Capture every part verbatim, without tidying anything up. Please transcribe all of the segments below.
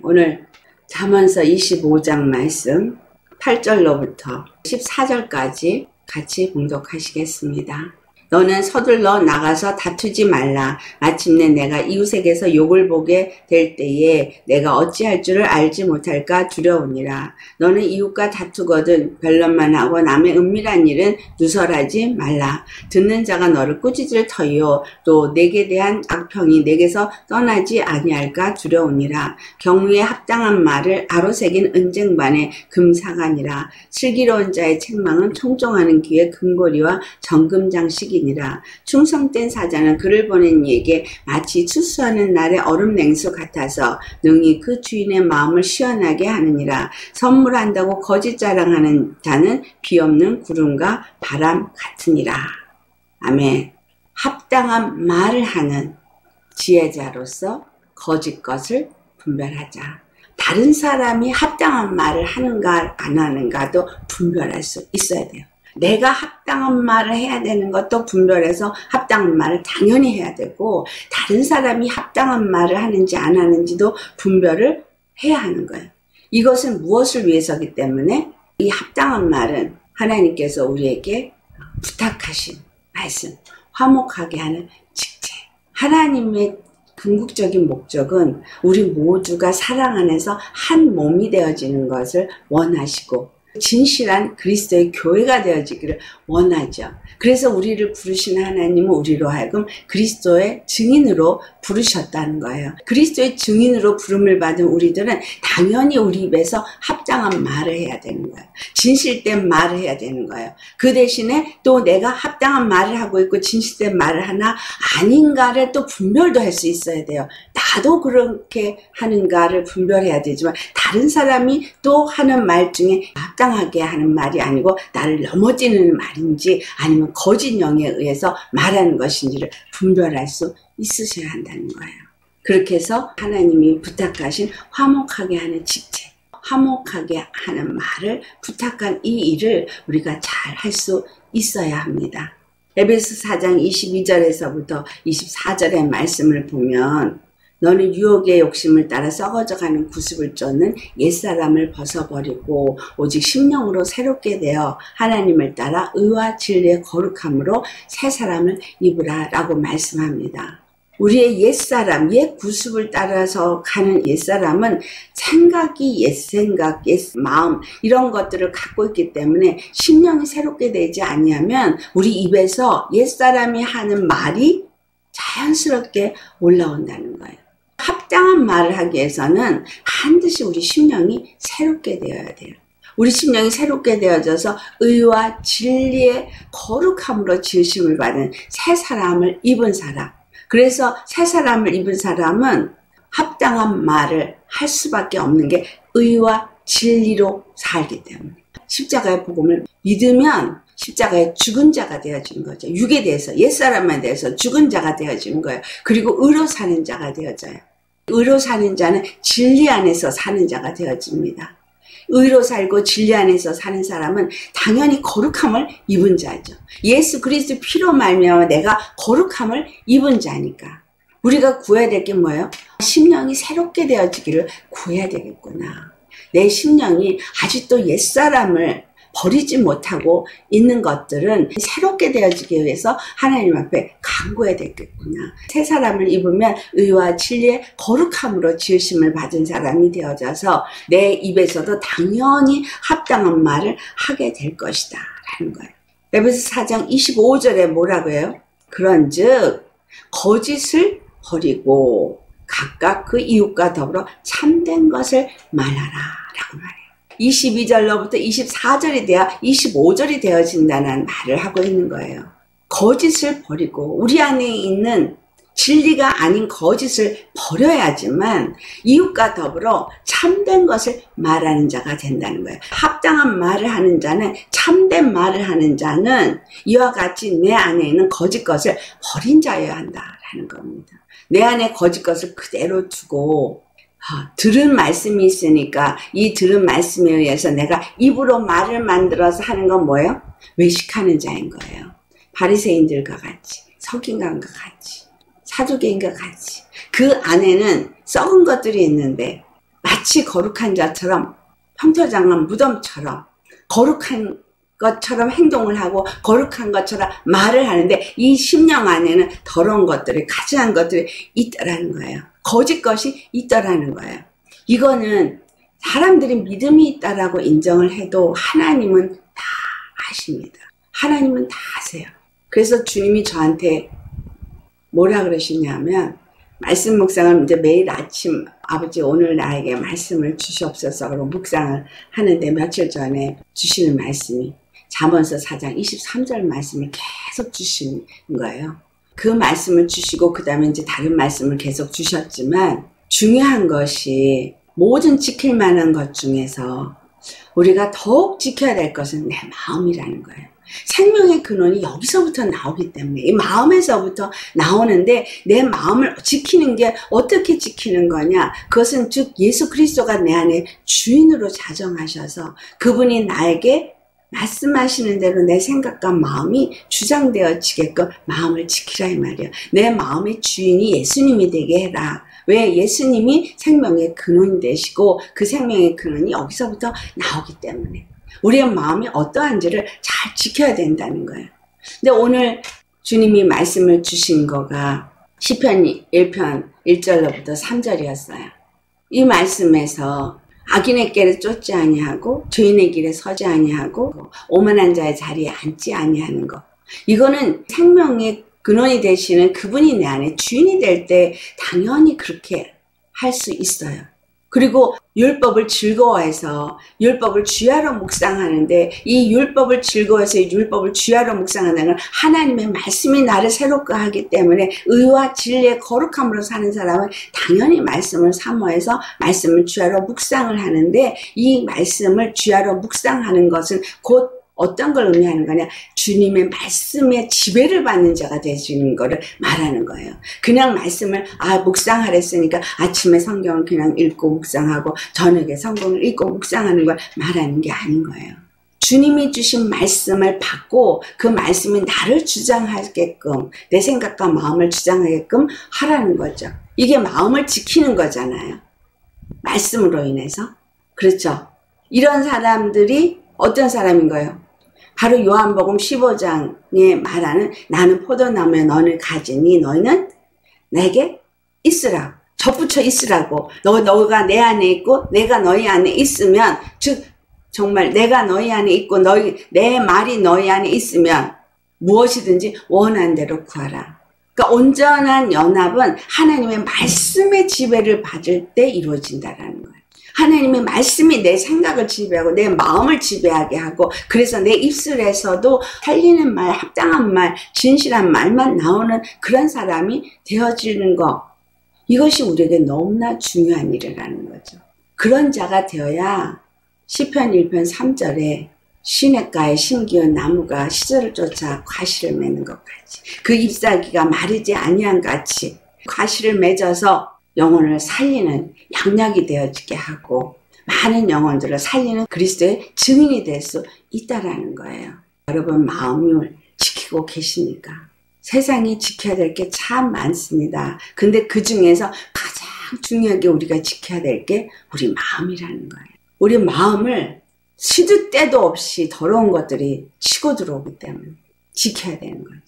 오늘 잠언서 이십오 장 말씀 팔 절로부터 십사 절까지 같이 봉독하시겠습니다. 너는 서둘러 나가서 다투지 말라. 마침내 내가 이웃에게서 욕을 보게 될 때에 내가 어찌할 줄을 알지 못할까 두려우니라. 너는 이웃과 다투거든 변론만 하고 남의 은밀한 일은 누설하지 말라. 듣는 자가 너를 꾸짖을 터이요 또 내게 대한 악평이 내게서 떠나지 아니할까 두려우니라. 경우에 합당한 말을 아로새긴 은쟁반에 금사가니라. 슬기로운 자의 책망은 총종하는 귀에 금고리와 정금장식이 니라. 충성된 사자는 그를 보낸 이에게 마치 추수하는 날의 얼음 냉수 같아서 능히 그 주인의 마음을 시원하게 하느니라. 선물한다고 거짓 자랑하는 자는 비없는 구름과 바람 같으니라. 아멘. 합당한 말을 하는 지혜자로서 거짓 것을 분별하자. 다른 사람이 합당한 말을 하는가 안 하는가도 분별할 수 있어야 돼요. 내가 합당한 말을 해야 되는 것도 분별해서 합당한 말을 당연히 해야 되고, 다른 사람이 합당한 말을 하는지 안 하는지도 분별을 해야 하는 거예요. 이것은 무엇을 위해서기 때문에 이 합당한 말은 하나님께서 우리에게 부탁하신 말씀, 화목하게 하는 직책. 하나님의 궁극적인 목적은 우리 모두가 사랑 안에서 한 몸이 되어지는 것을 원하시고 진실한 그리스도의 교회가 되어지기를 원하죠. 그래서 우리를 부르신 하나님은 우리로 하여금 그리스도의 증인으로 부르셨다는 거예요. 그리스도의 증인으로 부름을 받은 우리들은 당연히 우리 입에서 합당한 말을 해야 되는 거예요. 진실된 말을 해야 되는 거예요. 그 대신에 또 내가 합당한 말을 하고 있고 진실된 말을 하나 아닌가를 또 분별도 할 수 있어야 돼요. 나도 그렇게 하는가를 분별해야 되지만 다른 사람이 또 하는 말 중에 합당하게 하는 말이 아니고 나를 넘어지는 말인지 아니면 거짓 영에 의해서 말하는 것인지를 분별할 수 있으셔야 한다는 거예요. 그렇게 해서 하나님이 부탁하신 화목하게 하는 직책, 화목하게 하는 말을 부탁한 이 일을 우리가 잘 할 수 있어야 합니다. 에베소 사 장 이십이 절에서부터 이십사 절의 말씀을 보면 너는 유혹의 욕심을 따라 썩어져가는 구습을 쫓는 옛사람을 벗어버리고 오직 심령으로 새롭게 되어 하나님을 따라 의와 진리의 거룩함으로 새 사람을 입으라 라고 말씀합니다. 우리의 옛사람, 옛 구습을 따라서 가는 옛사람은 생각이 옛생각, 옛마음 이런 것들을 갖고 있기 때문에 심령이 새롭게 되지 아니하면 우리 입에서 옛사람이 하는 말이 자연스럽게 올라온다는 거예요. 합당한 말을 하기 위해서는 반드시 우리 심령이 새롭게 되어야 돼요. 우리 심령이 새롭게 되어져서 의와 진리의 거룩함으로 지으심을 받은 새 사람을 입은 사람. 그래서 새 사람을 입은 사람은 합당한 말을 할 수밖에 없는 게 의와 진리로 살기 때문에. 십자가의 복음을 믿으면 십자가의 죽은 자가 되어지는 거죠. 육에 대해서, 옛사람에 대해서 죽은 자가 되어지는 거예요. 그리고 의로 사는 자가 되어져요. 의로 사는 자는 진리 안에서 사는 자가 되어집니다. 의로 살고 진리 안에서 사는 사람은 당연히 거룩함을 입은 자죠. 예수 그리스도 피로 말미암아 내가 거룩함을 입은 자니까. 우리가 구해야 될 게 뭐예요? 심령이 새롭게 되어지기를 구해야 되겠구나. 내 심령이 아직도 옛사람을 버리지 못하고 있는 것들은 새롭게 되어지기 위해서 하나님 앞에 간구해야 되겠구나. 새 사람을 입으면 의와 진리의 거룩함으로 지으심을 받은 사람이 되어져서 내 입에서도 당연히 합당한 말을 하게 될 것이다 라는 거예요. 에베소 사 장 이십오 절에 뭐라고 해요? 그런즉 거짓을 버리고 각각 그 이웃과 더불어 참된 것을 말하라 라고 말해요. 이십이 절로부터 이십사 절이 되어 이십오 절이 되어진다는 말을 하고 있는 거예요. 거짓을 버리고 우리 안에 있는 진리가 아닌 거짓을 버려야지만 이웃과 더불어 참된 것을 말하는 자가 된다는 거예요. 합당한 말을 하는 자는, 참된 말을 하는 자는 이와 같이 내 안에 있는 거짓 것을 버린 자여야 한다라는 겁니다. 내 안에 거짓 것을 그대로 두고 아, 들은 말씀이 있으니까 이 들은 말씀에 의해서 내가 입으로 말을 만들어서 하는 건 뭐예요? 외식하는 자인 거예요. 바리새인들과 같이, 서기관과 같이, 사두개인과 같이 그 안에는 썩은 것들이 있는데 마치 거룩한 자처럼 평토장한 무덤처럼 거룩한 것처럼 행동을 하고 거룩한 것처럼 말을 하는데 이 심령 안에는 더러운 것들이 가증한 것들이 있다라는 거예요. 거짓 것이 있다라는 거예요. 이거는 사람들이 믿음이 있다라고 인정을 해도 하나님은 다 아십니다. 하나님은 다 아세요. 그래서 주님이 저한테 뭐라 그러시냐면 말씀 묵상을 이제 매일 아침 아버지 오늘 나에게 말씀을 주시옵소서 그러고 묵상을 하는데 며칠 전에 주시는 말씀이 잠언서 사 장 이십삼 절 말씀을 계속 주시는 거예요. 그 말씀을 주시고 그 다음에 이제 다른 말씀을 계속 주셨지만 중요한 것이 모든 지킬 만한 것 중에서 우리가 더욱 지켜야 될 것은 내 마음이라는 거예요. 생명의 근원이 여기서부터 나오기 때문에 이 마음에서부터 나오는데 내 마음을 지키는 게 어떻게 지키는 거냐? 그것은 즉 예수 그리스도가 내 안에 주인으로 자정하셔서 그분이 나에게 말씀하시는 대로 내 생각과 마음이 주장되어지게끔 마음을 지키라 이 말이야. 내 마음의 주인이 예수님이 되게 해라. 왜? 예수님이 생명의 근원이 되시고 그 생명의 근원이 여기서부터 나오기 때문에 우리의 마음이 어떠한지를 잘 지켜야 된다는 거예요. 근데 오늘 주님이 말씀을 주신 거가 시편 일 편 일 절로부터 삼 절이었어요. 이 말씀에서 악인의 길에 쫓지 아니하고 죄인의 길에 서지 아니하고 오만한 자의 자리에 앉지 아니하는 것. 이거는 생명의 근원이 되시는 그분이 내 안에 주인이 될 때 당연히 그렇게 할 수 있어요. 그리고 율법을 즐거워해서 율법을 주야로 묵상하는데 이 율법을 즐거워해서 이 율법을 주야로 묵상하는 건 하나님의 말씀이 나를 새롭게 하기 때문에 의와 진리의 거룩함으로 사는 사람은 당연히 말씀을 사모해서 말씀을 주야로 묵상을 하는데 이 말씀을 주야로 묵상하는 것은 곧 어떤 걸 의미하는 거냐? 주님의 말씀에 지배를 받는 자가 되시는 거를 말하는 거예요. 그냥 말씀을 아 묵상하랬으니까 아침에 성경을 그냥 읽고 묵상하고 저녁에 성경을 읽고 묵상하는 걸 말하는 게 아닌 거예요. 주님이 주신 말씀을 받고 그 말씀이 나를 주장하게끔 내 생각과 마음을 주장하게끔 하라는 거죠. 이게 마음을 지키는 거잖아요. 말씀으로 인해서. 그렇죠. 이런 사람들이 어떤 사람인 거예요? 바로 요한복음 십오 장에 말하는 나는 포도나무에 너를 가지니 너희는 내게 있으라. 접붙여 있으라고. 너, 너가 내 안에 있고 내가 너희 안에 있으면 즉 정말 내가 너희 안에 있고 너희 내 말이 너희 안에 있으면 무엇이든지 원하는 대로 구하라. 그러니까 온전한 연합은 하나님의 말씀의 지배를 받을 때 이루어진다라는 거예요. 하나님의 말씀이 내 생각을 지배하고 내 마음을 지배하게 하고 그래서 내 입술에서도 살리는 말, 합당한 말, 진실한 말만 나오는 그런 사람이 되어지는 것. 이것이 우리에게 너무나 중요한 일이라는 거죠. 그런 자가 되어야 시편 일 편 삼 절에 시냇가에 심기운 나무가 시절을 쫓아 과실을 맺는 것 같이 그 잎사귀가 마르지 아니한 같이 과실을 맺어서 영혼을 살리는 양약이 되어지게 하고 많은 영혼들을 살리는 그리스도의 증인이 될 수 있다라는 거예요. 여러분 마음을 지키고 계십니까? 세상이 지켜야 될 게 참 많습니다. 근데 그 중에서 가장 중요하게 우리가 지켜야 될 게 우리 마음이라는 거예요. 우리 마음을 시도 때도 없이 더러운 것들이 치고 들어오기 때문에 지켜야 되는 거예요.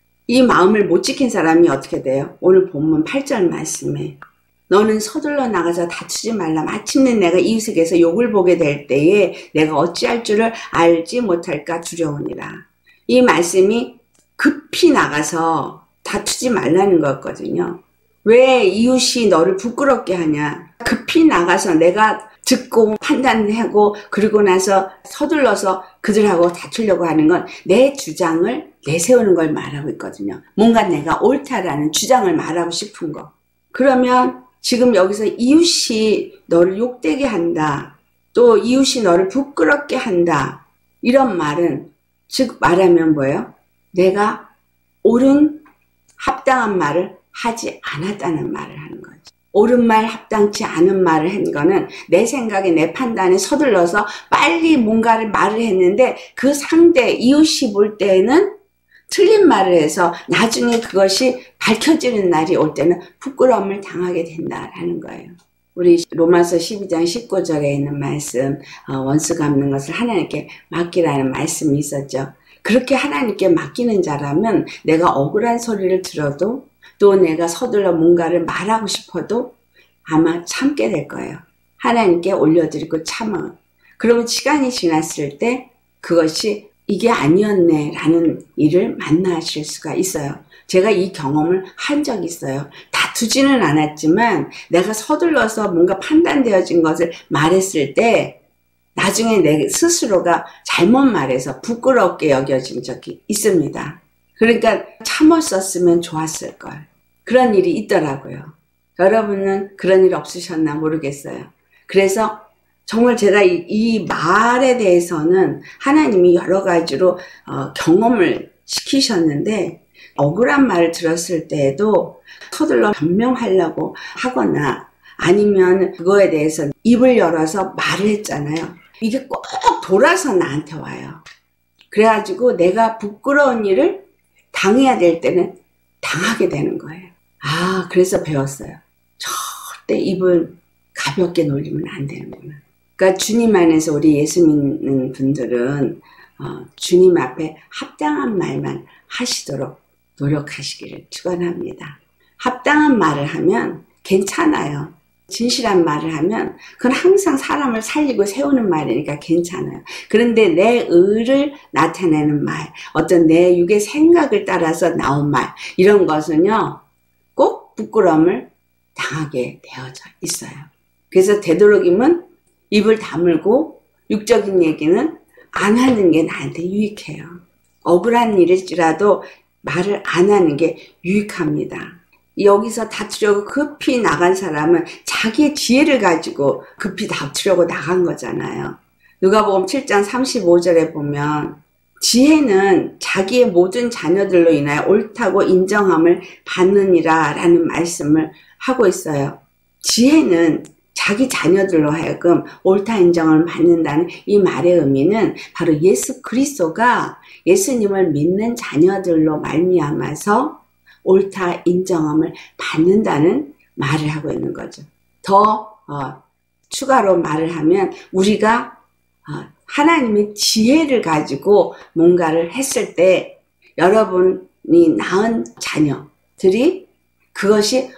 이 마음을 못 지킨 사람이 어떻게 돼요? 오늘 본문 팔 절 말씀에 너는 서둘러 나가서 다투지 말라. 마침내 내가 이웃에게서 욕을 보게 될 때에 내가 어찌할 줄을 알지 못할까 두려우니라. 이 말씀이 급히 나가서 다투지 말라는 거였거든요. 왜 이웃이 너를 부끄럽게 하냐? 급히 나가서 내가 듣고 판단하고 그리고 나서 서둘러서 그들하고 다투려고 하는 건 내 주장을 내세우는 걸 말하고 있거든요. 뭔가 내가 옳다라는 주장을 말하고 싶은 거. 그러면 지금 여기서 이웃이 너를 욕되게 한다. 또 이웃이 너를 부끄럽게 한다. 이런 말은 즉 말하면 뭐예요? 내가 옳은 합당한 말을 하지 않았다는 말을 하는 거죠. 옳은 말, 합당치 않은 말을 한 거는 내 생각에 내 판단에 서둘러서 빨리 뭔가를 말을 했는데 그 상대, 이웃이 볼 때에는 틀린 말을 해서 나중에 그것이 밝혀지는 날이 올 때는 부끄러움을 당하게 된다라는 거예요. 우리 로마서 십이 장 십구 절에 있는 말씀, 어, 원수 갚는 것을 하나님께 맡기라는 말씀이 있었죠. 그렇게 하나님께 맡기는 자라면 내가 억울한 소리를 들어도 또 내가 서둘러 뭔가를 말하고 싶어도 아마 참게 될 거예요. 하나님께 올려드리고 참아. 그러면 시간이 지났을 때 그것이 이게 아니었네 라는 일을 만나실 수가 있어요. 제가 이 경험을 한 적이 있어요. 다투지는 않았지만 내가 서둘러서 뭔가 판단되어진 것을 말했을 때 나중에 내 스스로가 잘못 말해서 부끄럽게 여겨진 적이 있습니다. 그러니까 참았었으면 좋았을걸. 그런 일이 있더라고요. 여러분은 그런 일 없으셨나 모르겠어요. 그래서 정말 제가 이, 이 말에 대해서는 하나님이 여러 가지로 어, 경험을 시키셨는데 억울한 말을 들었을 때에도 서둘러 변명하려고 하거나 아니면 그거에 대해서 입을 열어서 말을 했잖아요. 이게 꼭 돌아서 나한테 와요. 그래가지고 내가 부끄러운 일을 당해야 될 때는 당하게 되는 거예요. 아, 그래서 배웠어요. 절대 입을 가볍게 놀리면 안 되는구나. 그러니까 주님 안에서 우리 예수 믿는 분들은 어, 주님 앞에 합당한 말만 하시도록 노력하시기를 축원합니다. 합당한 말을 하면 괜찮아요. 진실한 말을 하면 그건 항상 사람을 살리고 세우는 말이니까 괜찮아요. 그런데 내 의를 나타내는 말, 어떤 내 육의 생각을 따라서 나온 말, 이런 것은요 꼭 부끄러움을 당하게 되어져 있어요. 그래서 되도록이면 입을 다물고 육적인 얘기는 안 하는 게 나한테 유익해요. 억울한 일일지라도 말을 안 하는 게 유익합니다. 여기서 다투려고 급히 나간 사람은 자기의 지혜를 가지고 급히 다투려고 나간 거잖아요. 누가복음 칠 장 삼십오 절에 보면 지혜는 자기의 모든 자녀들로 인하여 옳다고 인정함을 받느니라 라는 말씀을 하고 있어요. 지혜는 자기 자녀들로 하여금 옳다 인정을 받는다는 이 말의 의미는 바로 예수 그리스도가 예수님을 믿는 자녀들로 말미암아서 옳다 인정함을 받는다는 말을 하고 있는 거죠. 더 어, 추가로 말을 하면 우리가 어, 하나님의 지혜를 가지고 뭔가를 했을 때 여러분이 낳은 자녀들이 그것이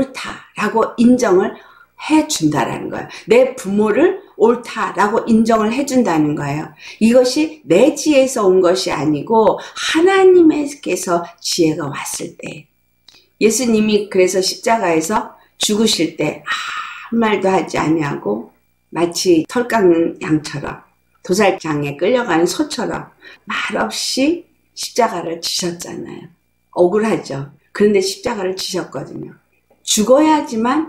옳다라고 인정을 해준다라는 거예요. 내 부모를 옳다라고 인정을 해준다는 거예요. 이것이 내 지혜에서 온 것이 아니고 하나님께서 지혜가 왔을 때, 예수님이 그래서 십자가에서 죽으실 때 아무 말도 하지 아니하고 마치 털 깎는 양처럼 도살장에 끌려가는 소처럼 말없이 십자가를 지셨잖아요. 억울하죠. 그런데 십자가를 지셨거든요. 죽어야지만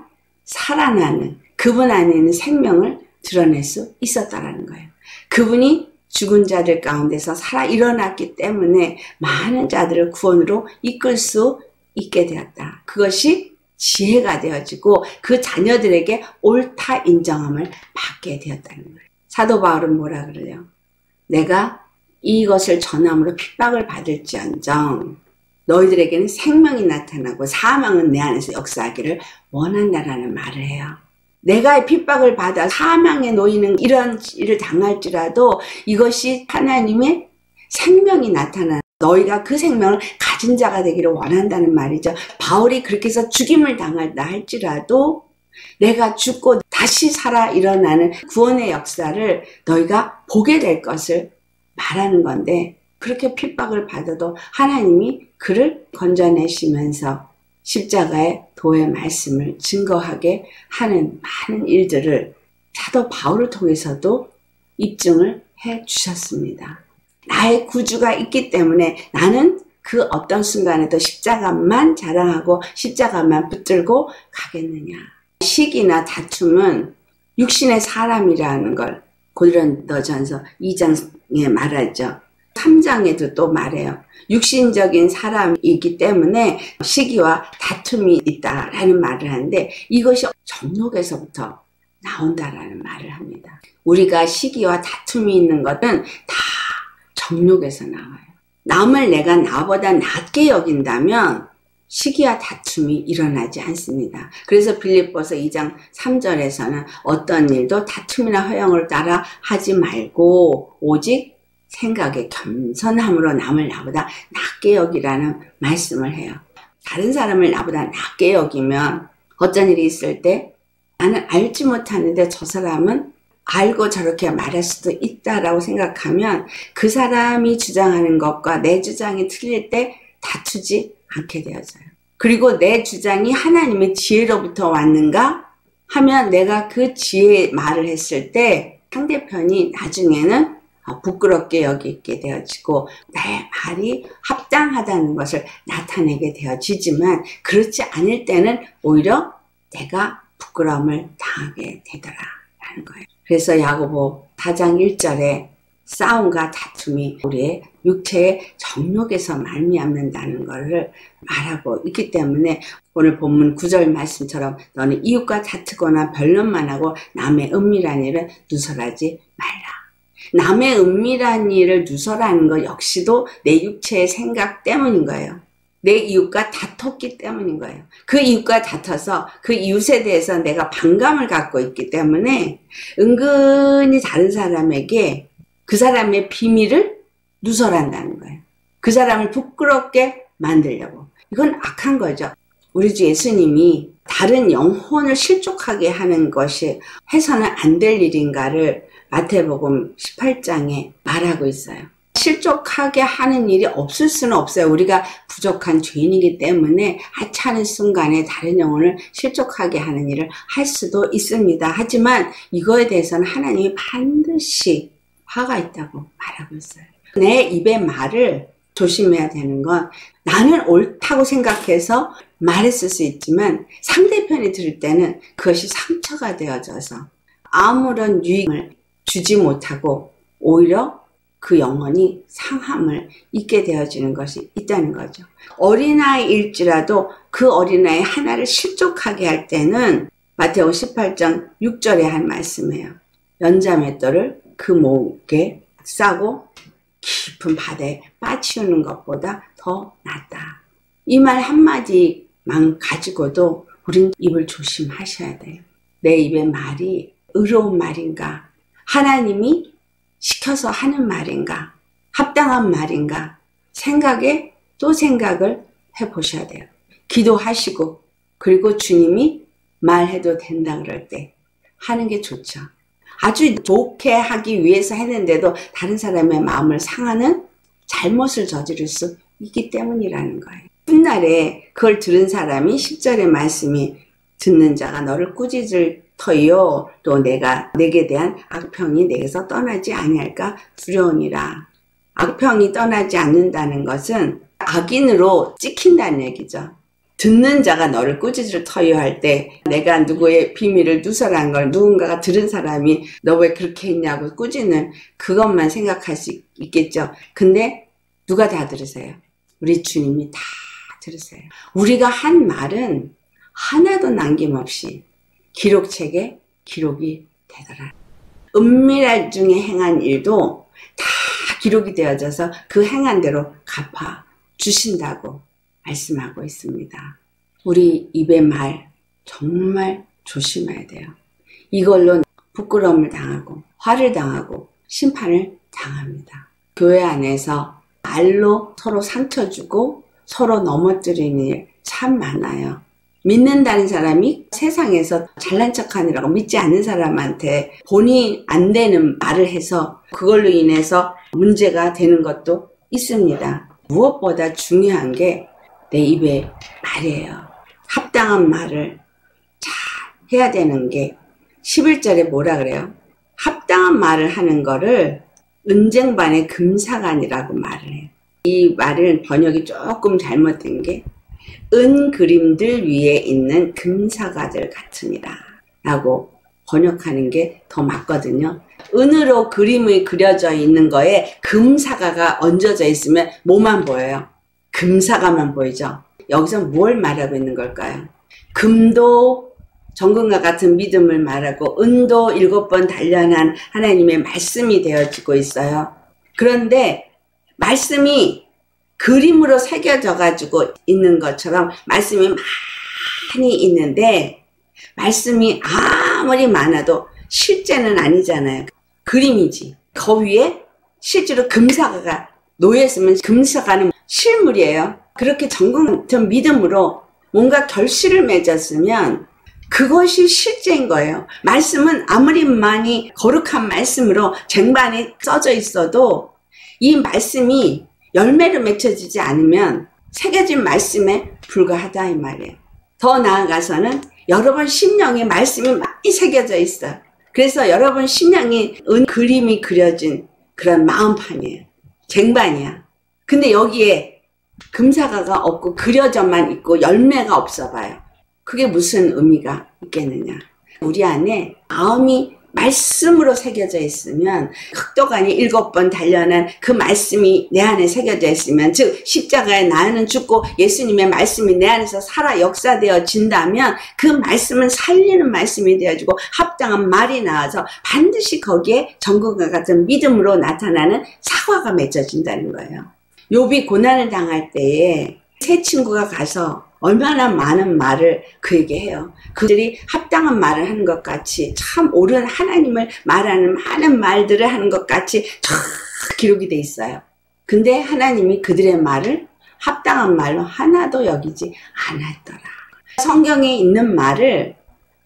살아나는 그분 안에 있는 생명을 드러낼 수 있었다라는 거예요. 그분이 죽은 자들 가운데서 살아 일어났기 때문에 많은 자들을 구원으로 이끌 수 있게 되었다. 그것이 지혜가 되어지고 그 자녀들에게 옳다 인정함을 받게 되었다는 거예요. 사도 바울은 뭐라 그래요? 내가 이것을 전함으로 핍박을 받을지언정 너희들에게는 생명이 나타나고 사망은 내 안에서 역사하기를 원한다라는 말을 해요. 내가 핍박을 받아 사망에 놓이는 이런 일을 당할지라도 이것이 하나님의 생명이 나타나 너희가 그 생명을 가진 자가 되기를 원한다는 말이죠. 바울이 그렇게 해서 죽임을 당한다 할지라도 내가 죽고 다시 살아 일어나는 구원의 역사를 너희가 보게 될 것을 말하는 건데, 그렇게 핍박을 받아도 하나님이 그를 건져내시면서 십자가의 도의 말씀을 증거하게 하는 많은 일들을 사도 바울을 통해서도 입증을 해 주셨습니다. 나의 구주가 있기 때문에 나는 그 어떤 순간에도 십자가만 자랑하고 십자가만 붙들고 가겠느냐. 시기나 다툼은 육신의 사람이라는 걸 고린도전서 이 장에 말하죠. 삼 장에도 또 말해요. 육신적인 사람이기 때문에 시기와 다툼이 있다라는 말을 하는데 이것이 정욕에서부터 나온다라는 말을 합니다. 우리가 시기와 다툼이 있는 것은 다 정욕에서 나와요. 남을 내가 나보다 낮게 여긴다면 시기와 다툼이 일어나지 않습니다. 그래서 빌립보서 이 장 삼 절에서는 어떤 일도 다툼이나 허영을 따라 하지 말고 오직 생각에 겸손함으로 남을 나보다 낮게 여기라는 말씀을 해요. 다른 사람을 나보다 낮게 여기면 어떤 일이 있을 때 나는 알지 못하는데 저 사람은 알고 저렇게 말할 수도 있다라고 생각하면 그 사람이 주장하는 것과 내 주장이 틀릴 때 다투지 않게 되어져요. 그리고 내 주장이 하나님의 지혜로부터 왔는가 하면 내가 그 지혜의 말을 했을 때 상대편이 나중에는 부끄럽게 여기게 되어지고 나의 말이 합당하다는 것을 나타내게 되어지지만 그렇지 않을 때는 오히려 내가 부끄러움을 당하게 되더라라는 거예요. 그래서 야고보 사 장 일 절에 싸움과 다툼이 우리의 육체의 정욕에서 말미암는다는 것을 말하고 있기 때문에 오늘 본문 구 절 말씀처럼 너는 이웃과 다투거나 변론만 하고 남의 은밀한 일을 누설하지 말라. 남의 은밀한 일을 누설하는 것 역시도 내 육체의 생각 때문인 거예요. 내 이웃과 다퉜기 때문인 거예요. 그 이웃과 다퉈서 그 이웃에 대해서 내가 반감을 갖고 있기 때문에 은근히 다른 사람에게 그 사람의 비밀을 누설한다는 거예요. 그 사람을 부끄럽게 만들려고. 이건 악한 거죠. 우리 주 예수님이 다른 영혼을 실족하게 하는 것이 해서는 안 될 일인가를 마태복음 십팔 장에 말하고 있어요. 실족하게 하는 일이 없을 수는 없어요. 우리가 부족한 죄인이기 때문에 하찮은 순간에 다른 영혼을 실족하게 하는 일을 할 수도 있습니다. 하지만 이거에 대해서는 하나님이 반드시 화가 있다고 말하고 있어요. 내 입의 말을 조심해야 되는 건 나는 옳다고 생각해서 말했을 수 있지만 상대편이 들을 때는 그것이 상처가 되어져서 아무런 유익을 주지 못하고 오히려 그 영혼이 상함을 입게 되어지는 것이 있다는 거죠. 어린아이일지라도 그 어린아이 하나를 실족하게 할 때는 마태복음 십팔 장 육 절에 한 말씀이에요. 연자맷돌을 그 목에 싸고 깊은 바다에 빠치우는 것보다 더 낫다. 이 말 한마디만 가지고도 우린 입을 조심하셔야 돼요. 내 입의 말이 의로운 말인가? 하나님이 시켜서 하는 말인가? 합당한 말인가? 생각에 또 생각을 해보셔야 돼요. 기도하시고 그리고 주님이 말해도 된다 그럴 때 하는 게 좋죠. 아주 좋게 하기 위해서 했는데도 다른 사람의 마음을 상하는 잘못을 저지를 수 있기 때문이라는 거예요. 훗날에 그걸 들은 사람이 십 절의 말씀이 듣는 자가 너를 꾸짖을 터이요 또 내가 내게 대한 악평이 내게서 떠나지 아니할까 두려우니라. 악평이 떠나지 않는다는 것은 악인으로 찍힌다는 얘기죠. 듣는 자가 너를 꾸짖을 터이요 할 때 내가 누구의 비밀을 누설한 걸 누군가가 들은 사람이 너 왜 그렇게 했냐고 꾸짖는 그것만 생각할 수 있겠죠. 근데 누가 다 들으세요? 우리 주님이 다 들으세요. 우리가 한 말은 하나도 남김없이 기록책에 기록이 되더라. 은밀할 중에 행한 일도 다 기록이 되어져서 그 행한 대로 갚아 주신다고 말씀하고 있습니다. 우리 입의 말 정말 조심해야 돼요. 이걸로 부끄러움을 당하고 화를 당하고 심판을 당합니다. 교회 안에서 말로 서로 상처 주고 서로 넘어뜨리는 일 참 많아요. 믿는다는 사람이 세상에서 잘난 척하느라고 믿지 않는 사람한테 본이 안 되는 말을 해서 그걸로 인해서 문제가 되는 것도 있습니다. 무엇보다 중요한 게 내 입의 말이에요. 합당한 말을 잘 해야 되는 게 십일 절에 뭐라 그래요? 합당한 말을 하는 거를 은쟁반의 금사간이라고 말을 해요. 이 말은 번역이 조금 잘못된 게 은 그림들 위에 있는 금사가들 같으니라 라고 번역하는 게 더 맞거든요. 은으로 그림이 그려져 있는 거에 금사가가 얹어져 있으면 뭐만 보여요? 금사가만 보이죠. 여기서 뭘 말하고 있는 걸까요? 금도 정금과 같은 믿음을 말하고 은도 일곱 번 단련한 하나님의 말씀이 되어지고 있어요. 그런데 말씀이 그림으로 새겨져 가지고 있는 것처럼 말씀이 많이 있는데 말씀이 아무리 많아도 실제는 아니잖아요. 그림이지. 그 위에 실제로 금사과가 놓여있으면 금사과는 실물이에요. 그렇게 정금 같은 믿음으로 뭔가 결실을 맺었으면 그것이 실제인 거예요. 말씀은 아무리 많이 거룩한 말씀으로 쟁반에 써져 있어도 이 말씀이 열매를 맺혀지지 않으면 새겨진 말씀에 불과하다 이 말이에요. 더 나아가서는 여러분 심령에 말씀이 많이 새겨져 있어요. 그래서 여러분 심령이 은 그림이 그려진 그런 마음판이에요. 쟁반이야. 근데 여기에 금사과가 없고 그려져만 있고 열매가 없어 봐요. 그게 무슨 의미가 있겠느냐. 우리 안에 마음이 말씀으로 새겨져 있으면 흑도간이 일곱 번 단련한 그 말씀이 내 안에 새겨져 있으면 즉 십자가에 나는 죽고 예수님의 말씀이 내 안에서 살아 역사되어진다면 그 말씀은 살리는 말씀이 되어지고 합당한 말이 나와서 반드시 거기에 정금과 같은 믿음으로 나타나는 사과가 맺어진다는 거예요. 욥이 고난을 당할 때에 세 친구가 가서 얼마나 많은 말을 그에게 해요. 그들이 합당한 말을 하는 것 같이 참 옳은 하나님을 말하는 많은 말들을 하는 것 같이 쫙 기록이 돼 있어요. 근데 하나님이 그들의 말을 합당한 말로 하나도 여기지 않았더라. 성경에 있는 말을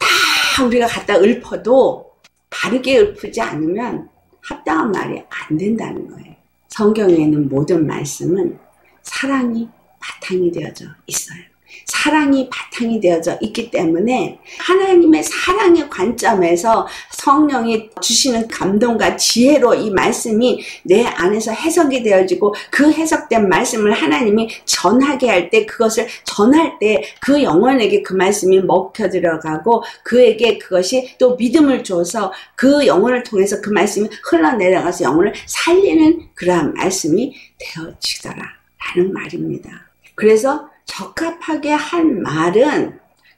다 우리가 갖다 읊어도 바르게 읊지 않으면 합당한 말이 안 된다는 거예요. 성경에 있는 모든 말씀은 사랑이 바탕이 되어져 있어요. 사랑이 바탕이 되어져 있기 때문에 하나님의 사랑의 관점에서 성령이 주시는 감동과 지혜로 이 말씀이 내 안에서 해석이 되어지고 그 해석된 말씀을 하나님이 전하게 할 때 그것을 전할 때 그 영혼에게 그 말씀이 먹혀 들어가고 그에게 그것이 또 믿음을 줘서 그 영혼을 통해서 그 말씀이 흘러내려가서 영혼을 살리는 그러한 말씀이 되어지더라 라는 말입니다. 그래서 적합하게 한 말은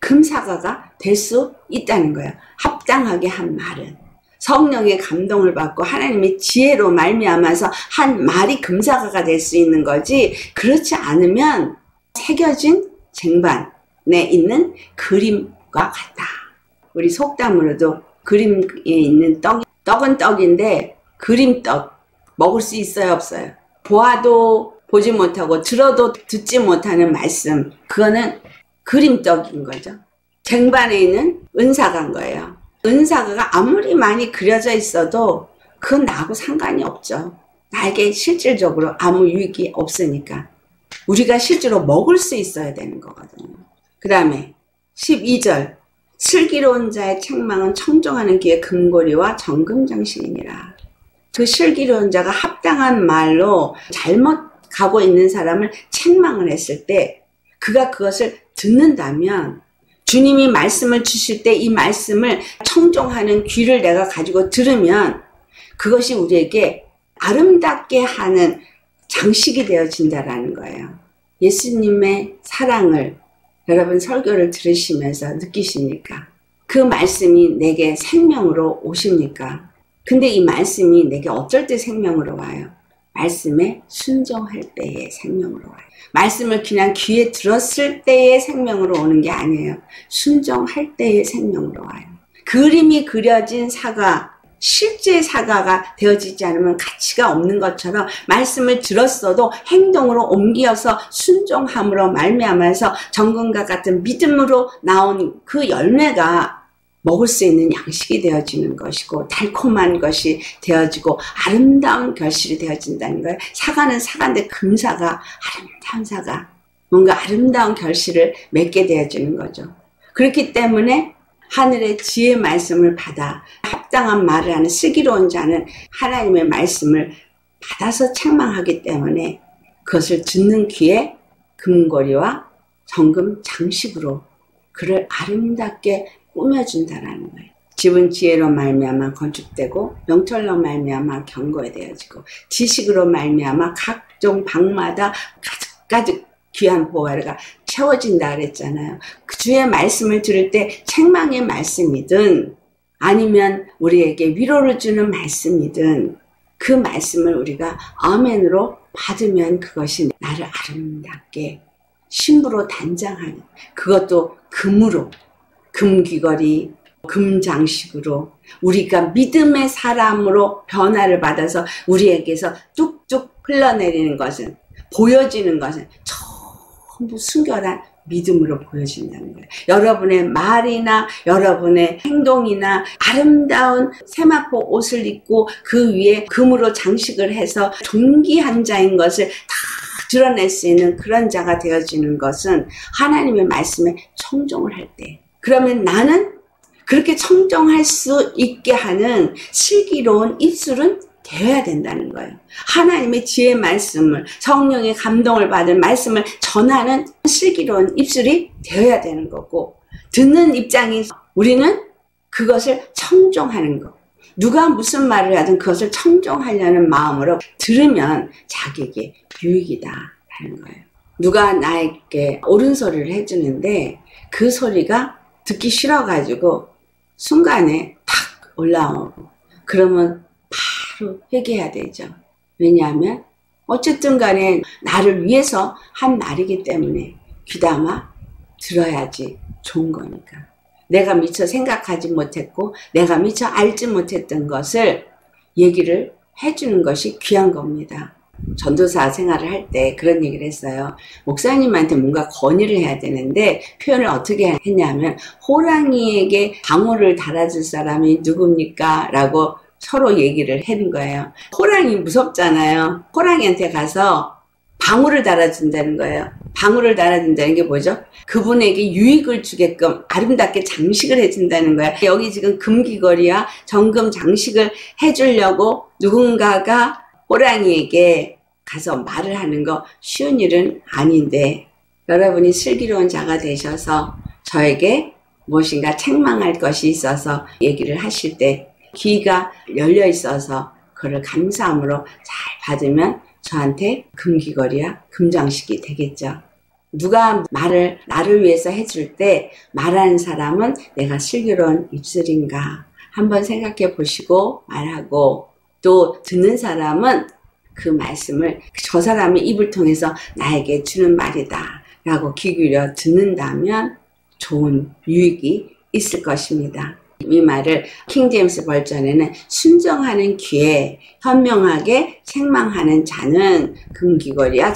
금사과가 될 수 있다는 거예요. 합당하게 한 말은. 성령의 감동을 받고 하나님의 지혜로 말미암아서 한 말이 금사과가 될 수 있는 거지 그렇지 않으면 새겨진 쟁반에 있는 그림과 같다. 우리 속담으로도 그림에 있는 떡, 떡은 떡인데 그림떡 먹을 수 있어요 없어요? 보아도 보지 못하고 들어도 듣지 못하는 말씀 그거는 그림떡인 거죠. 쟁반에 있는 은사과인 거예요. 은사과가 아무리 많이 그려져 있어도 그건 나하고 상관이 없죠. 나에게 실질적으로 아무 유익이 없으니까 우리가 실제로 먹을 수 있어야 되는 거거든요. 그 다음에 십이 절 슬기로운 자의 책망은 청정하는 귀의 금고리와 정금장식이니라. 그 슬기로운 자가 합당한 말로 잘못 가고 있는 사람을 책망을 했을 때 그가 그것을 듣는다면 주님이 말씀을 주실 때 이 말씀을 청종하는 귀를 내가 가지고 들으면 그것이 우리에게 아름답게 하는 장식이 되어진다라는 거예요. 예수님의 사랑을 여러분 설교를 들으시면서 느끼십니까? 그 말씀이 내게 생명으로 오십니까? 근데 이 말씀이 내게 어쩔 때 생명으로 와요? 말씀에 순종할 때의 생명으로 와요. 말씀을 그냥 귀에 들었을 때의 생명으로 오는 게 아니에요. 순종할 때의 생명으로 와요. 그림이 그려진 사과, 실제 사과가 되어지지 않으면 가치가 없는 것처럼 말씀을 들었어도 행동으로 옮겨서 순종함으로 말미암아서 정금과 같은 믿음으로 나온 그 열매가 먹을 수 있는 양식이 되어지는 것이고 달콤한 것이 되어지고 아름다운 결실이 되어진다는 거예요. 사과는 사과인데 금사가 아름다운 사과, 뭔가 아름다운 결실을 맺게 되어지는 거죠. 그렇기 때문에 하늘의 지혜의 말씀을 받아 합당한 말을 하는 슬기로운 자는 하나님의 말씀을 받아서 책망하기 때문에 그것을 듣는 귀에 금고리와 정금 장식으로 그를 아름답게 꾸며준다라는 거예요. 집은 지혜로 말미암아 건축되고 명철로 말미암아 견고해 되어지고 지식으로 말미암아 각종 방마다 가득가득 귀한 보화가 채워진다 그랬잖아요. 그 주의 말씀을 들을 때 책망의 말씀이든 아니면 우리에게 위로를 주는 말씀이든 그 말씀을 우리가 아멘으로 받으면 그것이 나를 아름답게 신부로 단장하는, 그것도 금으로, 금귀걸이, 금장식으로 우리가 믿음의 사람으로 변화를 받아서 우리에게서 뚝뚝 흘러내리는 것은, 보여지는 것은 전부 순결한 믿음으로 보여진다는 거예요. 여러분의 말이나 여러분의 행동이나 아름다운 세마포 옷을 입고 그 위에 금으로 장식을 해서 존귀한 자인 것을 다 드러낼 수 있는 그런 자가 되어지는 것은 하나님의 말씀에 청종을 할 때, 그러면 나는 그렇게 청종할 수 있게 하는 슬기로운 입술은 되어야 된다는 거예요. 하나님의 지혜의 말씀을, 성령의 감동을 받은 말씀을 전하는 슬기로운 입술이 되어야 되는 거고, 듣는 입장에서 우리는 그것을 청종하는 거. 누가 무슨 말을 하든 그것을 청종하려는 마음으로 들으면 자기에게 유익이다 하는 거예요. 누가 나에게 옳은 소리를 해주는데 그 소리가 듣기 싫어가지고 순간에 팍 올라오고, 그러면 바로 회개해야 되죠. 왜냐하면 어쨌든 간에 나를 위해서 한 말이기 때문에 귀담아 들어야지 좋은 거니까. 내가 미처 생각하지 못했고 내가 미처 알지 못했던 것을 얘기를 해주는 것이 귀한 겁니다. 전도사 생활을 할 때 그런 얘기를 했어요. 목사님한테 뭔가 건의를 해야 되는데 표현을 어떻게 했냐면, 호랑이에게 방울을 달아줄 사람이 누굽니까? 라고 서로 얘기를 하는 거예요. 호랑이 무섭잖아요. 호랑이한테 가서 방울을 달아준다는 거예요. 방울을 달아준다는 게 뭐죠? 그분에게 유익을 주게끔 아름답게 장식을 해준다는 거예요. 여기 지금 금귀걸이와 정금 장식을 해주려고 누군가가 호랑이에게 가서 말을 하는 거 쉬운 일은 아닌데, 여러분이 슬기로운 자가 되셔서 저에게 무엇인가 책망할 것이 있어서 얘기를 하실 때 귀가 열려 있어서 그를 감사함으로 잘 받으면 저한테 금귀걸이와 금장식이 되겠죠. 누가 말을 나를 위해서 해줄 때 말하는 사람은 내가 슬기로운 입술인가 한번 생각해 보시고 말하고, 또 듣는 사람은 그 말씀을 저 사람의 입을 통해서 나에게 주는 말이다 라고 귀 기울여 듣는다면 좋은 유익이 있을 것입니다. 이 말을 킹제임스 버전에는 순정하는 귀에 현명하게 책망하는 자는 금귀걸이와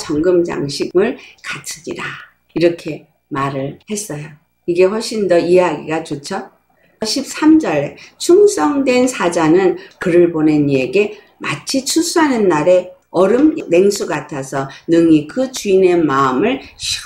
정금장식을 갖추리라, 이렇게 말을 했어요. 이게 훨씬 더 이해하기가 좋죠? 십삼 절에 충성된 사자는 그를 보낸 이에게 마치 추수하는 날에 얼음 냉수 같아서 능히 그 주인의 마음을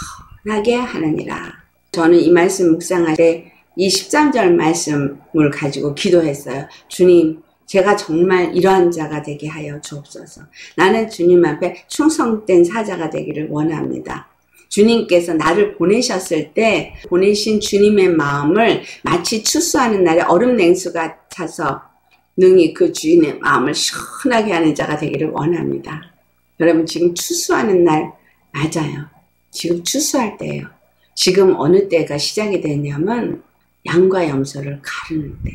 시원하게 하느니라. 저는 이 말씀 묵상할 때 이 십삼 절 말씀을 가지고 기도했어요. 주님, 제가 정말 이러한 자가 되게 하여 주옵소서. 나는 주님 앞에 충성된 사자가 되기를 원합니다. 주님께서 나를 보내셨을 때 보내신 주님의 마음을 마치 추수하는 날에 얼음 냉수 같아서 능히 그 주인의 마음을 시원하게 하는 자가 되기를 원합니다. 여러분, 지금 추수하는 날 맞아요. 지금 추수할 때예요. 지금 어느 때가 시작이 됐냐면 양과 염소를 가르는 때,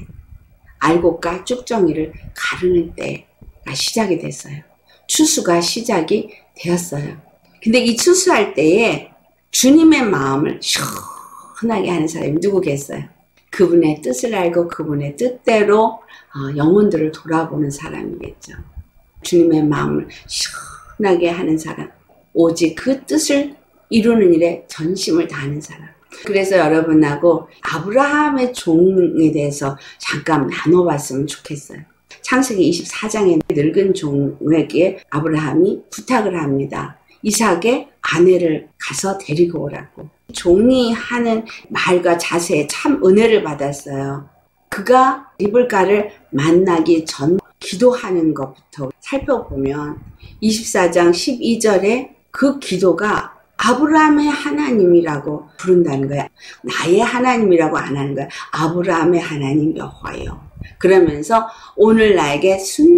알곡과 쭉정이를 가르는 때가 시작이 됐어요. 추수가 시작이 되었어요. 근데 이 추수할 때에 주님의 마음을 시원하게 하는 사람이 누구겠어요? 그분의 뜻을 알고 그분의 뜻대로 영혼들을 돌아보는 사람이겠죠. 주님의 마음을 시원하게 하는 사람, 오직 그 뜻을 이루는 일에 전심을 다하는 사람. 그래서 여러분하고 아브라함의 종에 대해서 잠깐 나눠봤으면 좋겠어요. 창세기 이십사 장에 늙은 종에게 아브라함이 부탁을 합니다. 이삭의 아내를 가서 데리고 오라고. 종이 하는 말과 자세에 참 은혜를 받았어요. 그가 리브가를 만나기 전 기도하는 것부터 살펴보면 이십사 장 십이 절에 그 기도가 아브라함의 하나님이라고 부른다는 거야. 나의 하나님이라고 안 하는 거야. 아브라함의 하나님 여호와요. 그러면서 오늘 나에게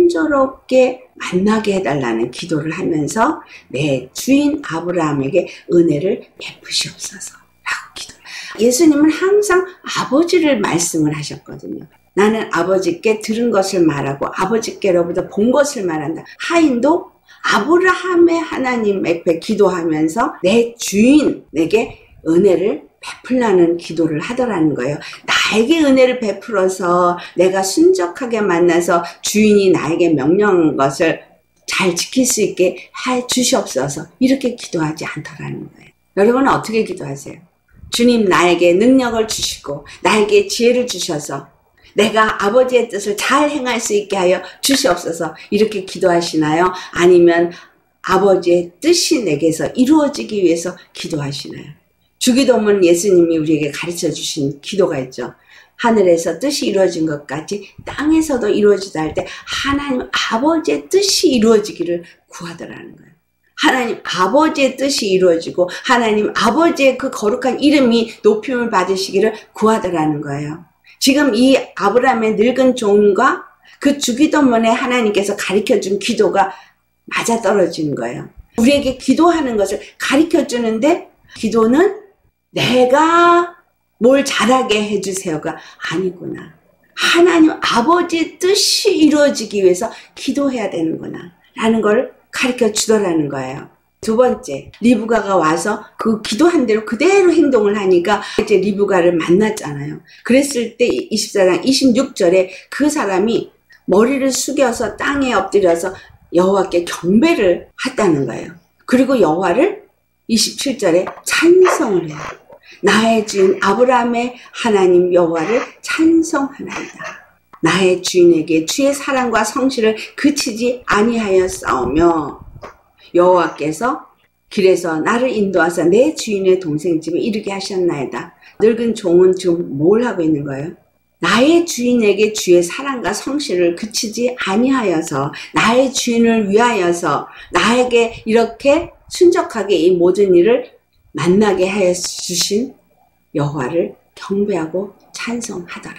순조롭게 만나게 해달라는 기도를 하면서 내 주인 아브라함에게 은혜를 베푸시옵소서 라고 기도해요. 예수님은 항상 아버지를 말씀을 하셨거든요. 나는 아버지께 들은 것을 말하고 아버지께로부터 본 것을 말한다. 하인도 아브라함의 하나님 앞에 기도하면서 내 주인에게 은혜를 베풀라는 기도를 하더라는 거예요. 나에게 은혜를 베풀어서 내가 순적하게 만나서 주인이 나에게 명령한 것을 잘 지킬 수 있게 해 주시옵소서. 이렇게 기도하지 않더라는 거예요. 여러분은 어떻게 기도하세요? 주님, 나에게 능력을 주시고 나에게 지혜를 주셔서 내가 아버지의 뜻을 잘 행할 수 있게 하여 주시옵소서. 이렇게 기도하시나요? 아니면 아버지의 뜻이 내게서 이루어지기 위해서 기도하시나요? 주기도문 예수님이 우리에게 가르쳐 주신 기도가 있죠. 하늘에서 뜻이 이루어진 것 같이 땅에서도 이루어지다 할 때 하나님 아버지의 뜻이 이루어지기를 구하더라는 거예요. 하나님 아버지의 뜻이 이루어지고 하나님 아버지의 그 거룩한 이름이 높임을 받으시기를 구하더라는 거예요. 지금 이 아브라함의 늙은 종과 그 주기도문에 하나님께서 가르쳐준 기도가 맞아떨어지는 거예요. 우리에게 기도하는 것을 가르쳐주는데 기도는 내가 뭘 잘하게 해주세요가 아니구나. 하나님 아버지의 뜻이 이루어지기 위해서 기도해야 되는구나 라는 걸 가르쳐 주더라는 거예요. 두 번째, 리브가가 와서 그 기도한 대로 그대로 행동을 하니까 이제 리브가를 만났잖아요. 그랬을 때 이십사 장 이십육 절에 그 사람이 머리를 숙여서 땅에 엎드려서 여호와께 경배를 했다는 거예요. 그리고 여호와를 이십칠 절에 찬송을 해요. 나의 주인 아브라함의 하나님 여호와를 찬송하나이다. 나의 주인에게 주의 사랑과 성실을 그치지 아니하였사오며 여호와께서 길에서 나를 인도하사 내 주인의 동생 집에 이르게 하셨나이다. 늙은 종은 지금 뭘 하고 있는 거예요? 나의 주인에게 주의 사랑과 성실을 그치지 아니하여서 나의 주인을 위하여서 나에게 이렇게 순적하게 이 모든 일을 만나게 하여 주신 여호와를 경배하고 찬송하더라.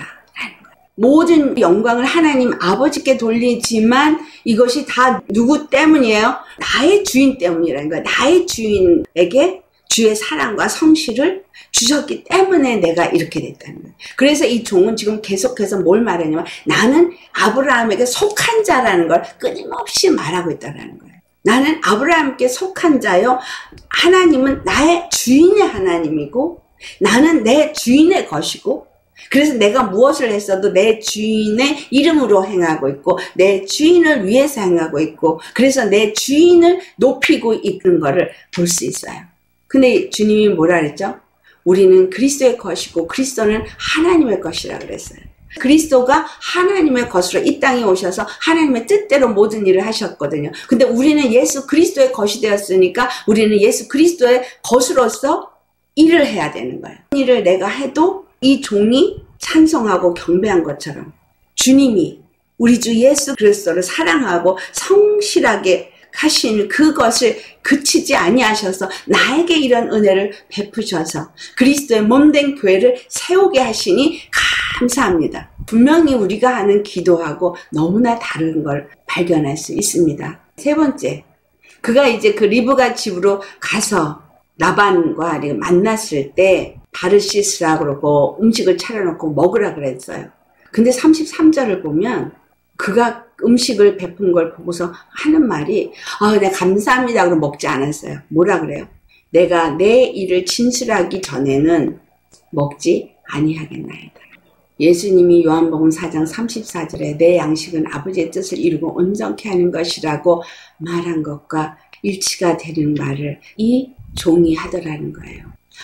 모든 영광을 하나님 아버지께 돌리지만 이것이 다 누구 때문이에요? 나의 주인 때문이라는 거야. 나의 주인에게 주의 사랑과 성실을 주셨기 때문에 내가 이렇게 됐다는 거예요. 그래서 이 종은 지금 계속해서 뭘 말하냐면 나는 아브라함에게 속한 자라는 걸 끊임없이 말하고 있다는 거예요. 나는 아브라함께 속한 자요. 하나님은 나의 주인의 하나님이고 나는 내 주인의 것이고 그래서 내가 무엇을 했어도 내 주인의 이름으로 행하고 있고 내 주인을 위해서 행하고 있고 그래서 내 주인을 높이고 있는 것을 볼 수 있어요. 근데 주님이 뭐라 그랬죠? 우리는 그리스도의 것이고 그리스도는 하나님의 것이라 그랬어요. 그리스도가 하나님의 것으로 이 땅에 오셔서 하나님의 뜻대로 모든 일을 하셨거든요. 근데 우리는 예수 그리스도의 것이 되었으니까 우리는 예수 그리스도의 것으로서 일을 해야 되는 거예요. 일을 내가 해도 이 종이 찬송하고 경배한 것처럼 주님이 우리 주 예수 그리스도를 사랑하고 성실하게 하신 그것을 그치지 아니하셔서 나에게 이런 은혜를 베푸셔서 그리스도의 몸된 교회를 세우게 하시니 감사합니다. 분명히 우리가 하는 기도하고 너무나 다른 걸 발견할 수 있습니다. 세 번째, 그가 이제 그 리브가 집으로 가서 라반과 만났을 때 발을 씻으라 그러고 음식을 차려놓고 먹으라 그랬어요. 근데 삼십삼 절을 보면 그가 음식을 베푼 걸 보고서 하는 말이 아, 네, 감사합니다. 그러고 먹지 않았어요. 뭐라 그래요? 내가 내 일을 진술하기 전에는 먹지 아니하겠나이다. 예수님이 요한복음 사 장 삼십사 절에 내 양식은 아버지의 뜻을 이루고 온전케 하는 것이라고 말한 것과 일치가 되는 말을 이 종이 하더라는 거예요.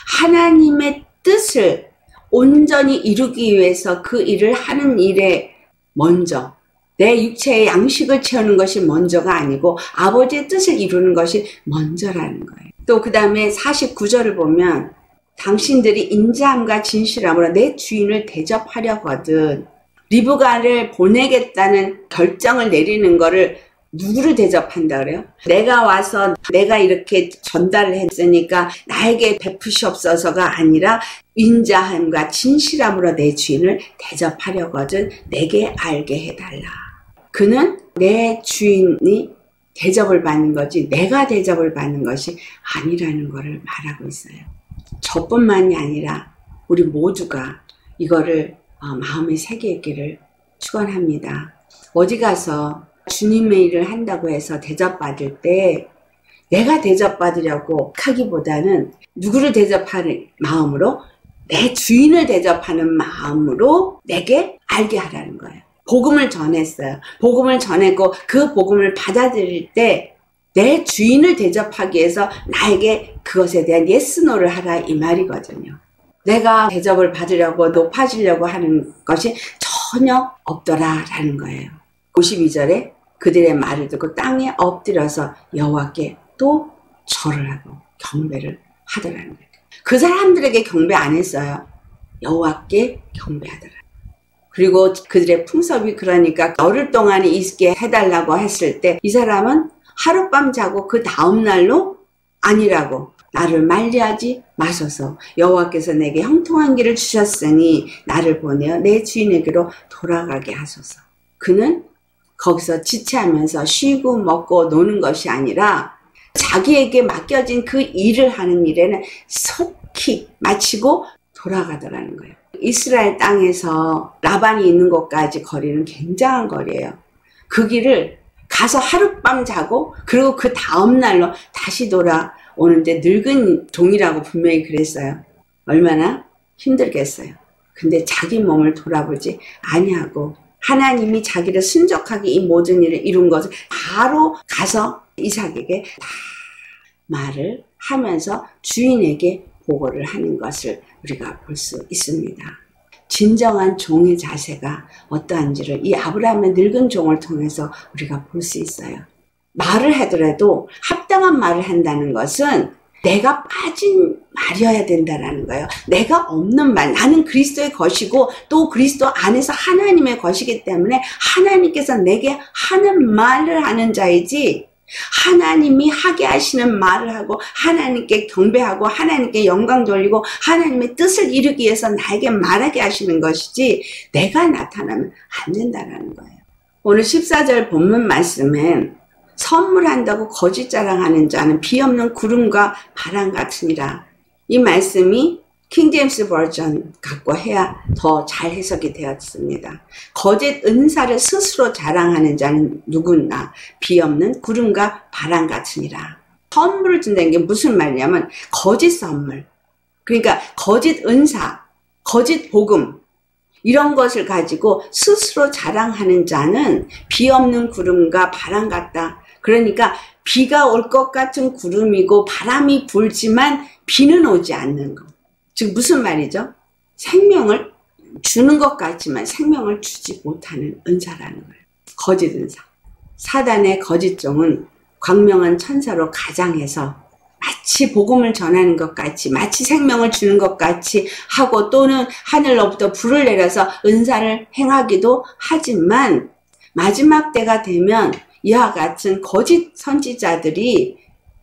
하나님의 뜻을 온전히 이루기 위해서 그 일을 하는 일에 먼저 내 육체의 양식을 채우는 것이 먼저가 아니고 아버지의 뜻을 이루는 것이 먼저라는 거예요. 또 그 다음에 사십구 절을 보면 당신들이 인자함과 진실함으로 내 주인을 대접하려거든 리브가를 보내겠다는 결정을 내리는 거를 누구를 대접한다 그래요? 내가 와서 내가 이렇게 전달을 했으니까 나에게 베푸시옵소서가 아니라 인자함과 진실함으로 내 주인을 대접하려거든 내게 알게 해달라. 그는 내 주인이 대접을 받는 거지 내가 대접을 받는 것이 아니라는 것을 말하고 있어요. 저뿐만이 아니라 우리 모두가 이거를 어, 마음의 세계이기를 축원합니다. 어디 가서 주님의 일을 한다고 해서 대접받을 때 내가 대접받으려고 하기보다는 누구를 대접하는 마음으로, 내 주인을 대접하는 마음으로 내게 알게 하라는 거예요. 복음을 전했어요. 복음을 전했고 그 복음을 받아들일 때 내 주인을 대접하기 위해서 나에게 그것에 대한 예스노를 하라, 이 말이거든요. 내가 대접을 받으려고 높아지려고 하는 것이 전혀 없더라라는 거예요. 오십이 절에 그들의 말을 듣고 땅에 엎드려서 여호와께 또 절을 하고 경배를 하더라는 거예요. 그 사람들에게 경배 안 했어요. 여호와께 경배하더라. 그리고 그들의 풍습이, 그러니까 열흘 동안에 있게 해달라고 했을 때 이 사람은 하룻밤 자고 그 다음날로 아니라고, 나를 만리하지 마소서, 여호와께서 내게 형통한 길을 주셨으니 나를 보내어 내 주인에게로 돌아가게 하소서. 그는 거기서 지체하면서 쉬고 먹고 노는 것이 아니라 자기에게 맡겨진 그 일을 하는 일에는 속히 마치고 돌아가더라는 거예요. 이스라엘 땅에서 라반이 있는 곳까지 거리는 굉장한 거리예요. 그 길을 가서 하룻밤 자고 그리고 그 다음날로 다시 돌아오는데 늙은 종이라고 분명히 그랬어요. 얼마나 힘들겠어요. 근데 자기 몸을 돌아보지 아니하고 하나님이 자기를 순적하게 이 모든 일을 이룬 것을 바로 가서 이삭에게 다 말을 하면서 주인에게 보고를 하는 것을 우리가 볼 수 있습니다. 진정한 종의 자세가 어떠한지를 이 아브라함의 늙은 종을 통해서 우리가 볼 수 있어요. 말을 하더라도 합당한 말을 한다는 것은 내가 빠진 말이어야 된다는 거예요. 내가 없는 말, 나는 그리스도의 것이고 또 그리스도 안에서 하나님의 것이기 때문에 하나님께서 내게 하는 말을 하는 자이지, 하나님이 하게 하시는 말을 하고 하나님께 경배하고 하나님께 영광 돌리고 하나님의 뜻을 이루기 위해서 나에게 말하게 하시는 것이지 내가 나타나면 안 된다는 거예요. 오늘 십사 절 본문 말씀엔 선물한다고 거짓 자랑하는 자는 비없는 구름과 바람 같으니라. 이 말씀이 킹제임스 버전 갖고 해야 더 잘 해석이 되었습니다. 거짓 은사를 스스로 자랑하는 자는 누구나 비없는 구름과 바람 같으니라. 선물을 준다는 게 무슨 말이냐면 거짓 선물, 그러니까 거짓 은사, 거짓 복음, 이런 것을 가지고 스스로 자랑하는 자는 비없는 구름과 바람 같다. 그러니까 비가 올 것 같은 구름이고 바람이 불지만 비는 오지 않는 것. 즉 무슨 말이죠? 생명을 주는 것 같지만 생명을 주지 못하는 은사라는 거예요. 거짓 은사. 사단의 거짓 종은 광명한 천사로 가장해서 마치 복음을 전하는 것 같이, 마치 생명을 주는 것 같이 하고 또는 하늘로부터 불을 내려서 은사를 행하기도 하지만 마지막 때가 되면 이와 같은 거짓 선지자들이,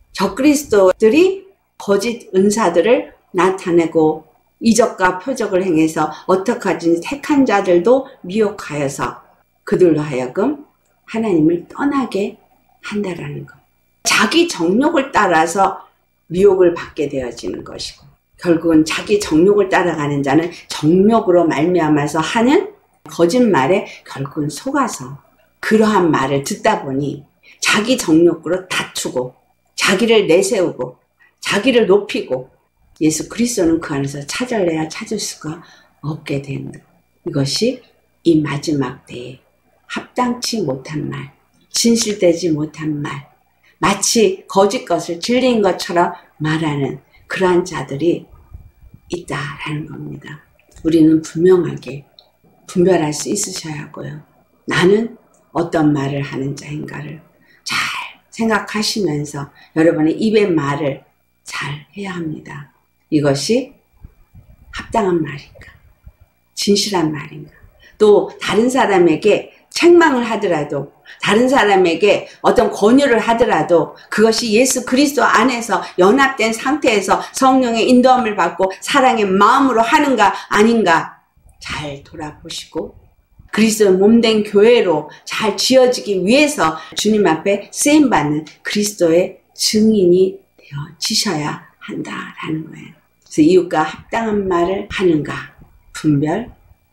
적그리스도들이 거짓 은사들을 나타내고 이적과 표적을 행해서 어떻게 하든지 택한 자들도 미혹하여서 그들로 하여금 하나님을 떠나게 한다라는 것. 자기 정욕을 따라서 미혹을 받게 되어지는 것이고 결국은 자기 정욕을 따라가는 자는 정욕으로 말미암아서 하는 거짓말에 결국은 속아서 그러한 말을 듣다 보니 자기 정욕으로 다투고 자기를 내세우고 자기를 높이고 예수 그리스도는 그 안에서 찾아내야 찾을 수가 없게 된다. 이것이 이 마지막 때에 합당치 못한 말, 진실되지 못한 말, 마치 거짓 것을 진리인 것처럼 말하는 그러한 자들이 있다라는 겁니다. 우리는 분명하게 분별할 수 있으셔야 하고요. 나는 어떤 말을 하는 자인가를 잘 생각하시면서 여러분의 입의 말을 잘 해야 합니다. 이것이 합당한 말인가? 진실한 말인가? 또 다른 사람에게 책망을 하더라도 다른 사람에게 어떤 권유를 하더라도 그것이 예수 그리스도 안에서 연합된 상태에서 성령의 인도함을 받고 사랑의 마음으로 하는가 아닌가 잘 돌아보시고 그리스도의 몸된 교회로 잘 지어지기 위해서 주님 앞에 쓰임받는 그리스도의 증인이 되어지셔야 한다라는 거예요. 그래서 이웃과 합당한 말을 하는가 분별하셔야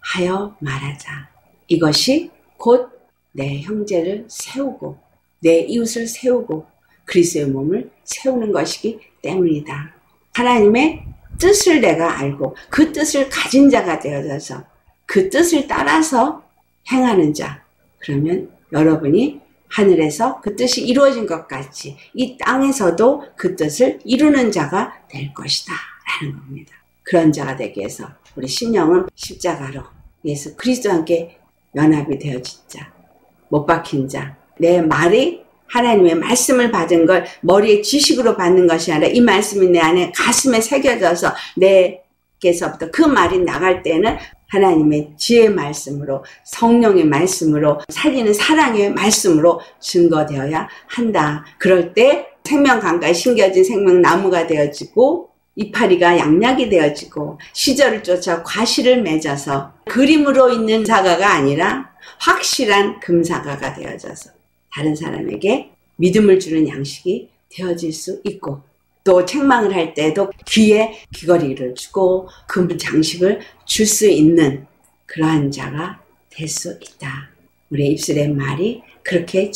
하여 말하자. 이것이 곧 내 형제를 세우고 내 이웃을 세우고 그리스도의 몸을 세우는 것이기 때문이다. 하나님의 뜻을 내가 알고 그 뜻을 가진 자가 되어져서 그 뜻을 따라서 행하는 자. 그러면 여러분이 하늘에서 그 뜻이 이루어진 것 같이 이 땅에서도 그 뜻을 이루는 자가 될 것이다 라는 겁니다. 그런 자가 되기 위해서 우리 심령은 십자가로 예수 그리스도와 함께 연합이 되어진 자, 못 박힌 자, 내 말이 하나님의 말씀을 받은 걸 머리에 지식으로 받는 것이 아니라 이 말씀이 내 안에 가슴에 새겨져서 내게서부터 그 말이 나갈 때는 하나님의 지혜의 말씀으로 성령의 말씀으로 살리는 사랑의 말씀으로 증거되어야 한다. 그럴 때 생명강가에 심겨진 생명나무가 되어지고 이파리가 양약이 되어지고 시절을 쫓아 과실을 맺어서 그림으로 있는 사과가 아니라 확실한 금사과가 되어져서 다른 사람에게 믿음을 주는 양식이 되어질 수 있고 또 책망을 할 때도 귀에 귀걸이를 주고 금 장식을 줄 수 있는 그러한 자가 될 수 있다. 우리의 입술의 말이 그렇게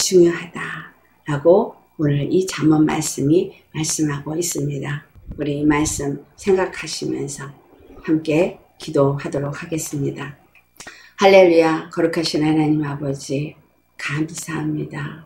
중요하다라고 오늘 이 잠언 말씀이 말씀하고 있습니다. 우리 이 말씀 생각하시면서 함께 기도하도록 하겠습니다. 할렐루야. 거룩하신 하나님 아버지 감사합니다.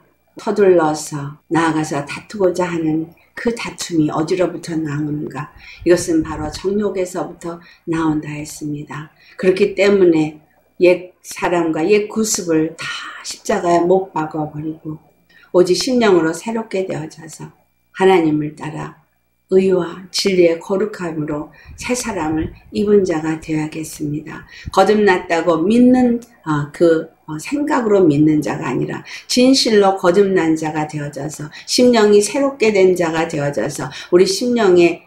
서둘러서 나아가서 다투고자 하는 그 다툼이 어디로부터 나오는가? 이것은 바로 정욕에서부터 나온다 했습니다. 그렇기 때문에 옛 사람과 옛 구습을 다 십자가에 못 박아버리고 오직 심령으로 새롭게 되어져서 하나님을 따라 의와 진리의 거룩함으로 새 사람을 입은 자가 되어야겠습니다. 거듭났다고 믿는 어, 그 어, 생각으로 믿는 자가 아니라 진실로 거듭난 자가 되어져서 심령이 새롭게 된 자가 되어져서 우리 심령의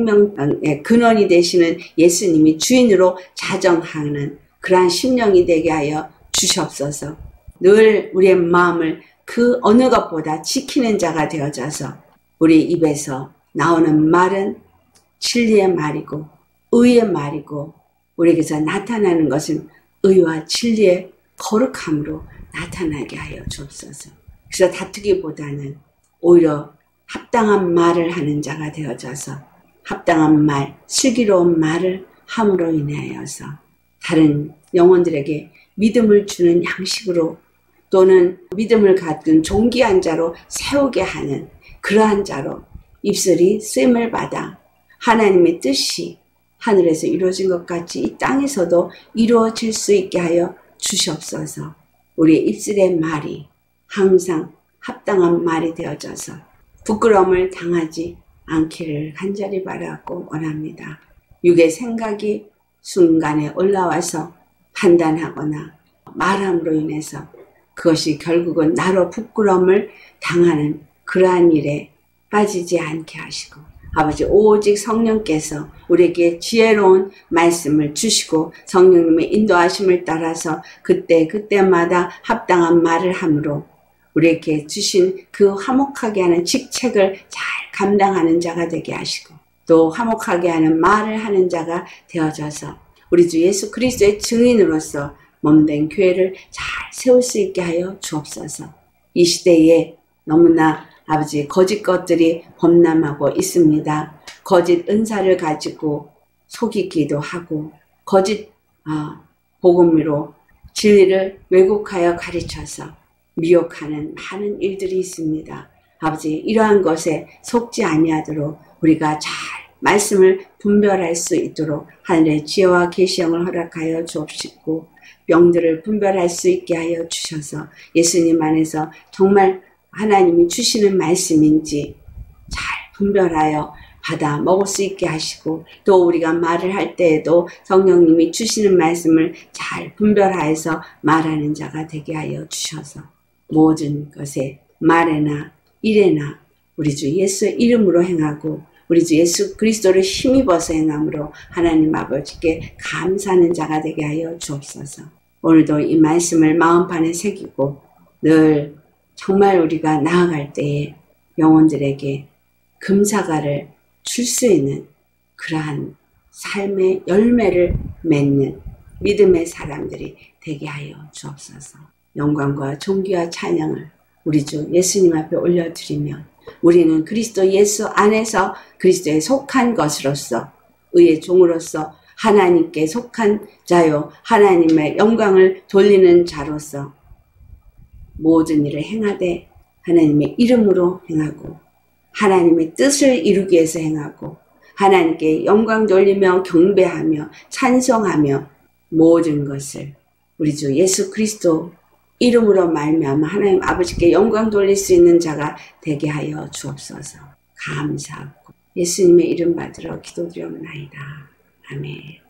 생명의 근원이 되시는 예수님이 주인으로 자정하는 그러한 심령이 되게 하여 주시옵소서. 늘 우리의 마음을 그 어느 것보다 지키는 자가 되어져서 우리 입에서 나오는 말은 진리의 말이고 의의 말이고 우리에게서 나타나는 것은 의와 진리의 거룩함으로 나타나게 하여 주옵소서. 그래서 다투기보다는 오히려 합당한 말을 하는 자가 되어져서 합당한 말, 슬기로운 말을 함으로 인하여서 다른 영혼들에게 믿음을 주는 양식으로 또는 믿음을 갖춘 존귀한 자로 세우게 하는 그러한 자로 입술이 쓰임을 받아 하나님의 뜻이 하늘에서 이루어진 것 같이 이 땅에서도 이루어질 수 있게 하여 주시옵소서. 우리의 입술의 말이 항상 합당한 말이 되어져서 부끄러움을 당하지 않기를 간절히 바라고 원합니다. 육의 생각이 순간에 올라와서 판단하거나 말함으로 인해서 그것이 결국은 나로 부끄러움을 당하는 그러한 일에 빠지지 않게 하시고 아버지 오직 성령께서 우리에게 지혜로운 말씀을 주시고 성령님의 인도하심을 따라서 그때 그때마다 합당한 말을 함으로 우리에게 주신 그 화목하게 하는 직책을 잘 감당하는 자가 되게 하시고 또 화목하게 하는 말을 하는 자가 되어져서 우리 주 예수 그리스도의 증인으로서 몸된 교회를 잘 세울 수 있게 하여 주옵소서. 이 시대에 너무나 아버지 거짓 것들이 범람하고 있습니다. 거짓 은사를 가지고 속이기도 하고 거짓 어, 복음으로 진리를 왜곡하여 가르쳐서 미혹하는 많은 일들이 있습니다. 아버지 이러한 것에 속지 아니하도록 우리가 잘 말씀을 분별할 수 있도록 하늘의 지혜와 계시형을 허락하여 주옵시고 병들을 분별할 수 있게 하여 주셔서 예수님 안에서 정말 하나님이 주시는 말씀인지 잘 분별하여 받아 먹을 수 있게 하시고 또 우리가 말을 할 때에도 성령님이 주시는 말씀을 잘 분별하여서 말하는 자가 되게 하여 주셔서 모든 것에 말에나 일에나 우리 주 예수의 이름으로 행하고 우리 주 예수 그리스도를 힘입어서 행함으로 하나님 아버지께 감사하는 자가 되게 하여 주옵소서. 오늘도 이 말씀을 마음판에 새기고 늘 정말 우리가 나아갈 때에 영혼들에게 금사과를 줄 수 있는 그러한 삶의 열매를 맺는 믿음의 사람들이 되게 하여 주옵소서. 영광과 존귀와 찬양을 우리 주 예수님 앞에 올려드리며 우리는 그리스도 예수 안에서 그리스도에 속한 것으로서 의의 종으로서 하나님께 속한 자요 하나님의 영광을 돌리는 자로서 모든 일을 행하되 하나님의 이름으로 행하고 하나님의 뜻을 이루기 위해서 행하고 하나님께 영광 돌리며 경배하며 찬송하며 모든 것을 우리 주 예수 그리스도 이름으로 말미암아 하나님 아버지께 영광 돌릴 수 있는 자가 되게 하여 주옵소서. 감사하고 예수님의 이름 받들어 기도드려옵나이다. 아멘.